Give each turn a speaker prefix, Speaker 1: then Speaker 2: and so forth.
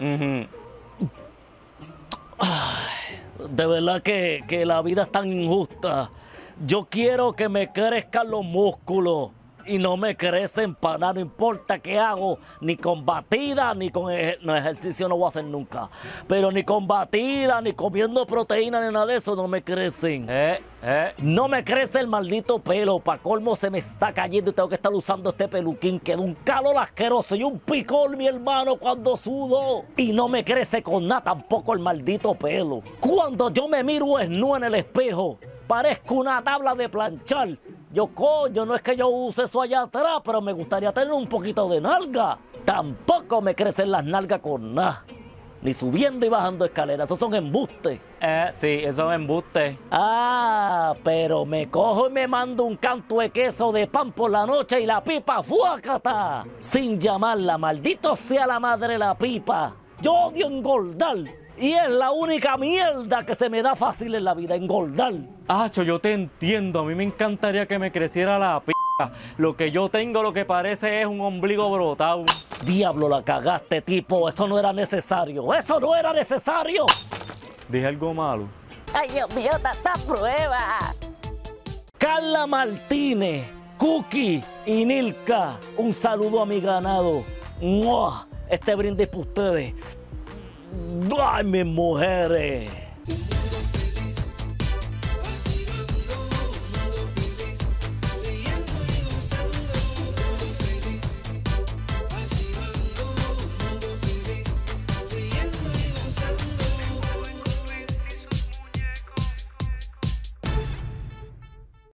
Speaker 1: Ujú.
Speaker 2: De verdad que la vida es tan injusta. Yo quiero que me crezcan los músculos y no me crecen para nada. No importa qué hago, ni con batida, ni con no, ejercicio no voy a hacer nunca. Pero ni con batida, ni comiendo proteína, ni nada de eso, no me crecen. No me crece el maldito pelo. Pa' colmo se me está cayendo y tengo que estar usando este peluquín que da un calor asqueroso y un picor, mi hermano, cuando sudo. Y no me crece con nada tampoco el maldito pelo. Cuando yo me miro desnudo en el espejo, parezco una tabla de planchar. Yo, coño, no es que yo use eso allá atrás, pero me gustaría tener un poquito de nalga. Tampoco me crecen las nalgas con nada. Ni subiendo y bajando escaleras. Esos son embustes.
Speaker 1: Sí, eso es embuste.
Speaker 2: Ah, pero me cojo y me mando un canto de queso de pan por la noche y la pipa ¡fuácata! Sin llamarla, maldito sea la madre la pipa. Yo odio engordar. Y es la única mierda que se me da fácil en la vida, engordar.
Speaker 1: Acho, yo te entiendo. A mí me encantaría que me creciera la p. Lo que yo tengo lo que parece es un ombligo brotado.
Speaker 2: Diablo, la cagaste, tipo. Eso no era necesario. ¡Eso no era necesario!
Speaker 1: Dije algo malo.
Speaker 2: ¡Ay, Dios mío, tanta prueba! Carla Martínez, Cookie y Nilka, un saludo a mi ganado. ¡Mua! Este brindis para ustedes. ¡Ay, mis mujeres!